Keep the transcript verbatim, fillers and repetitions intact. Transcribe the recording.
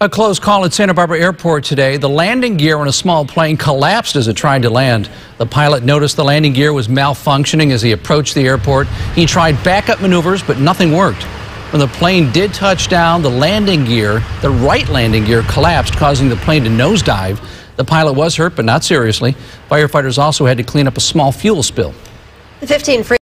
A close call at Santa Barbara Airport today. The landing gear on a small plane collapsed as it tried to land. The pilot noticed the landing gear was malfunctioning as he approached the airport. He tried backup maneuvers, but nothing worked. When the plane did touch down, the landing gear, the right landing gear, collapsed, causing the plane to nosedive. The pilot was hurt, but not seriously. Firefighters also had to clean up a small fuel spill. The fifteen